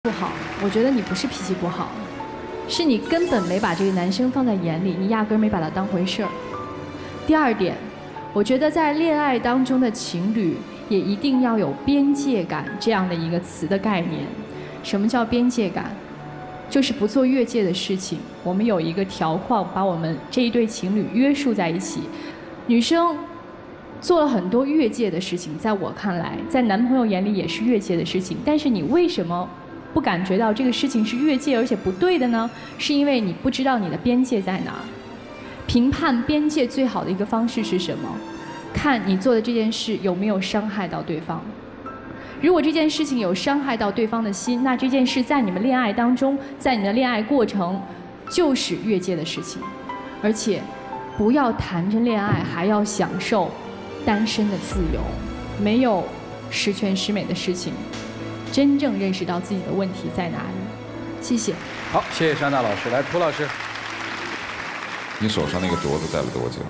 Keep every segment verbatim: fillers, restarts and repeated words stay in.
不好，我觉得你不是脾气不好，是你根本没把这个男生放在眼里，你压根儿没把他当回事儿。第二点，我觉得在恋爱当中的情侣也一定要有边界感这样的一个词的概念。什么叫边界感？就是不做越界的事情。我们有一个条框把我们这一对情侣约束在一起。女生做了很多越界的事情，在我看来，在男朋友眼里也是越界的事情。但是你为什么不感觉到这个事情是越界而且不对的呢？是因为你不知道你的边界在哪儿。评判边界最好的一个方式是什么？看你做的这件事有没有伤害到对方。如果这件事情有伤害到对方的心，那这件事在你们恋爱当中，在你的恋爱过程就是越界的事情。而且不要谈着恋爱还要享受单身的自由，没有十全十美的事情。真正认识到自己的问题在哪里。谢谢。 好，谢谢珊娜老师。来，涂老师， 你手上那个镯子戴了多久？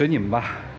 随你们吧。